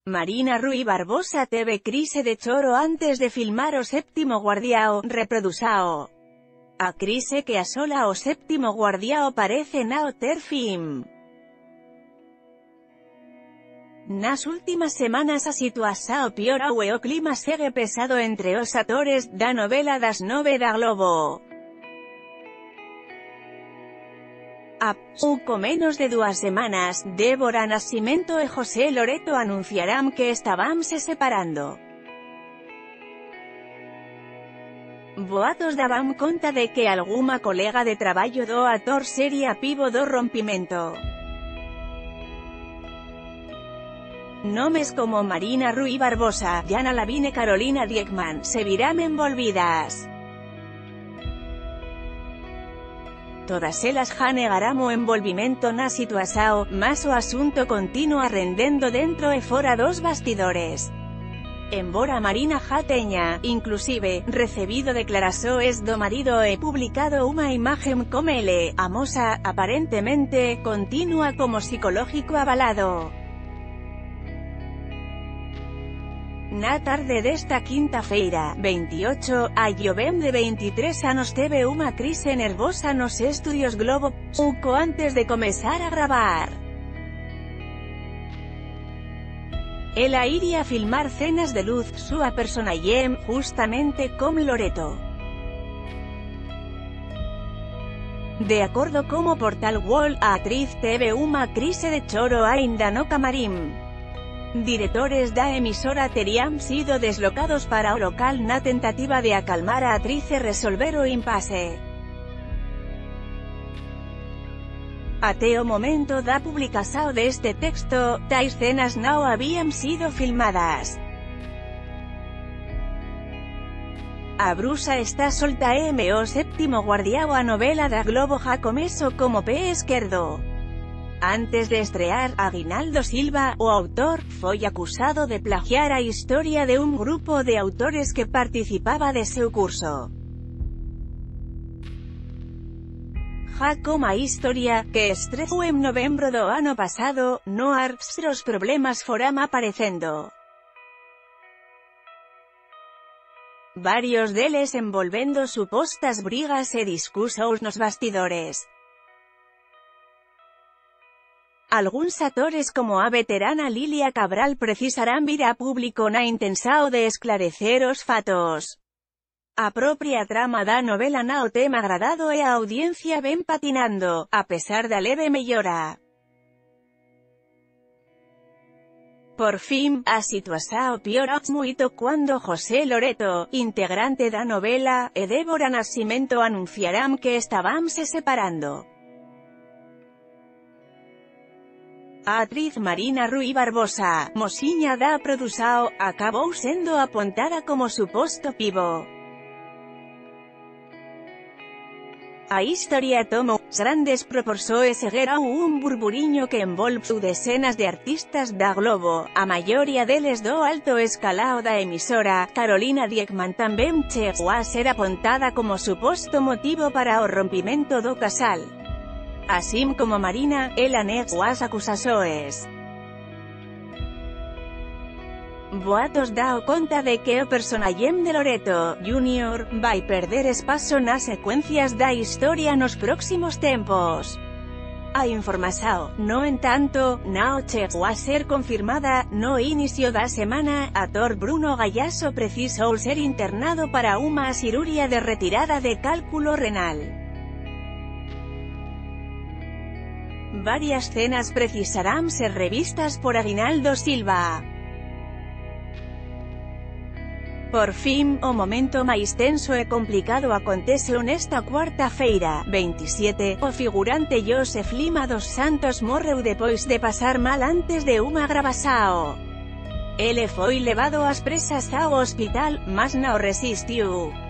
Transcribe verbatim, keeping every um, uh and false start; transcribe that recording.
Marina Rui Barbosa teve crise de choro antes de filmar o séptimo guardiao, reproduzao. A crise que asola o séptimo guardiao parece nao ter fin. Nas últimas semanas a situación piorou e o clima segue pesado entre os actores da novela das nove da Globo. A pouco menos de dúas semanas, Débora Nascimento e José Loreto anunciarán que estaban se separando. Boatos daban conta de que algunha colega de traballo do actor sería pivo do rompimento. Nomes como Marina Rui Barbosa, Jana Lavín e Carolina Diekman se virán envolvidas. Todas elas ja negaran o envolvimento na situación, mas o asunto continúa rendendo dentro e fora dos bastidores. Embora Marina ja teña, inclusive, recibido declaracións do marido e publicado unha imagen como ele, a moza, aparentemente, continúa como psicológico avalado. Na tarde desta quinta-feira, veintiocho, a jovem de veintitrés anos teve unha crise nervosa nos estudios Globo, pouco antes de comezar a gravar. Ela iría filmar cenas de luz, súa personaxe, justamente como Loreto. De acordo como portal Wall, a actriz teve unha crise de choro aínda no camarín. Directores da emisora terían sido deslocados para o local na tentativa de acalmar a actriz e resolver o impasse. Até o momento da publicación deste texto, tais cenas non habían sido filmadas. A bruxa está solta e o séptimo guardiao a novela da Globo ja comezo como pé esquerdo. Antes de estrear, Aguinaldo Silva, o autor, foi acusado de plagiar a historia de un grupo de autores que participaba de seu curso. Ja como a historia, que estreou en novembro do ano pasado, no Arts os problemas foran aparecendo. Varios deles envolvendo supostas brigas e discusos nos bastidores. Algúns actores como a veterana Lilia Cabral precisarán vir a público na intención de esclarecer os fatos. A propia trama da novela na o tema agradado e a audiencia ven patinando, a pesar da leve mellora. Por fin, a situación piorou moito cuando José Loreto, integrante da novela, e Débora Nascimento anunciarán que estaban se separando. A actriz Marina Rui Barbosa, mosiña da produción, acabou sendo apontada como suposto pivo. A historia tomou grandes proporções e gerou un burburiño que envolveu decenas de artistas da Globo, a maioría deles do alto escalao da emisora. Carolina Diekman tamén chegou a ser apontada como suposto motivo para o rompimento do casal. Así como Marina, ela negou as acusacións. Boatos dao conta de que o personaxe de Loreto, júnior, vai perder espazo nas secuencias da historia nos próximos tempos. A información, no entanto, non chegou a ser confirmada. No inicio da semana, actor Bruno Gallaso precisou ser internado para unha cirurgia de retirada de cálculo renal. Varias cenas precisarán ser revistas por Aguinaldo Silva. Por fin, o momento máis tenso e complicado aconteceu nesta cuarta-feira, veintisiete, o figurante Joseph Lima dos Santos morreu depois de pasar mal antes de unha gravación. Ele foi levado ás presas ao hospital, mas non resistiu.